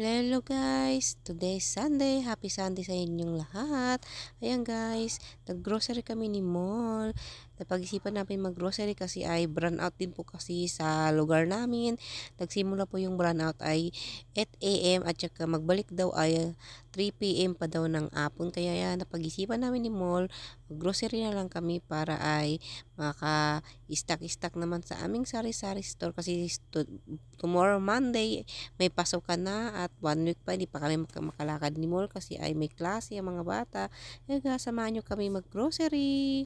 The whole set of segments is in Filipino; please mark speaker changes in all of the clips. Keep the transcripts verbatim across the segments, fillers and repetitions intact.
Speaker 1: Hello guys! Today is Sunday. Happy Sunday sa inyong lahat. Ayan guys, nag-grocery kami ni Mall. Napag-isipan namin mag-grocery kasi ay brownout din po kasi sa lugar namin. Nagsimula po yung brownout ay eight a m at saka magbalik daw ay three p m pa daw ng hapon. Kaya yan, napag-isipan namin ni Mall, mag-grocery na lang kami para ay maka-stock-stock naman sa aming sari-sari store kasi tomorrow Monday may pasukan na at one week pa hindi pa kami makalakad ni Mall kasi ay may klase ang mga bata. Kaya samahan nyo kami mag-grocery.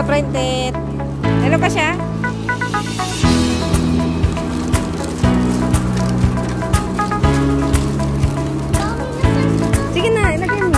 Speaker 1: Hello, Printed. Hello ka siya? Sige na, ilagay mo.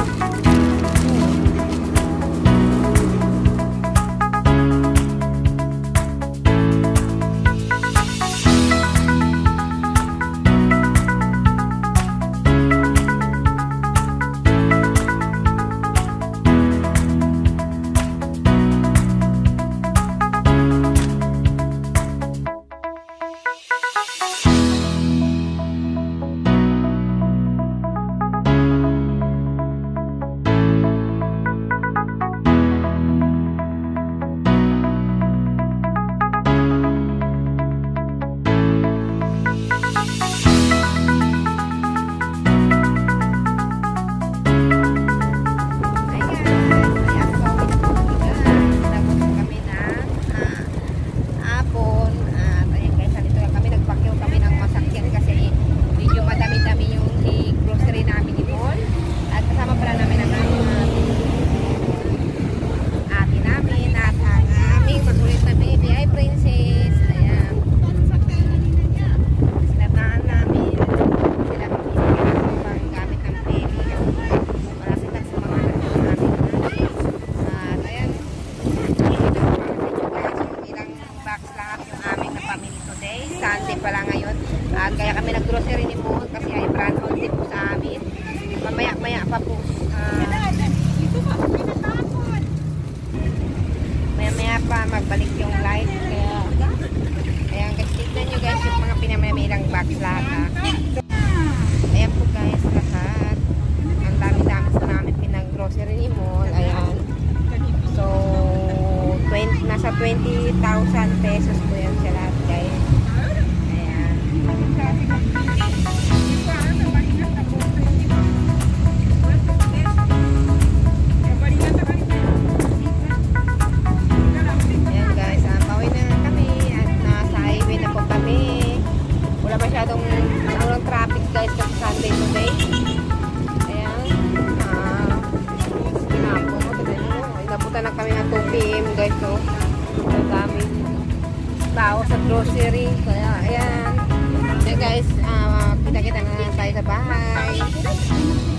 Speaker 1: Sunday pala ngayon. At kaya kami nag-grocery ni Paul kasi ay brand on din po sa amin. Mamaya-maya pa po. Uh, Maya-maya pa magbalik yung light. Kaya, ayan guys, tignan nyo guys yung mga pinamamilang box lahat ha. Ayan po guys lahat. Ang dami-dami sa namin pinag-grocery ni Paul. Ayan. So, twenty, nasa twenty thousand pesos po yan siya lahat guys. Sunday today. Ayan. Ah, pinapong mo. Inabutan na kami ng two P M guys. So, ang daming tao sa grocery. Kaya, ayan. Ayan guys, uh, kita-kita na tayo sa bahay.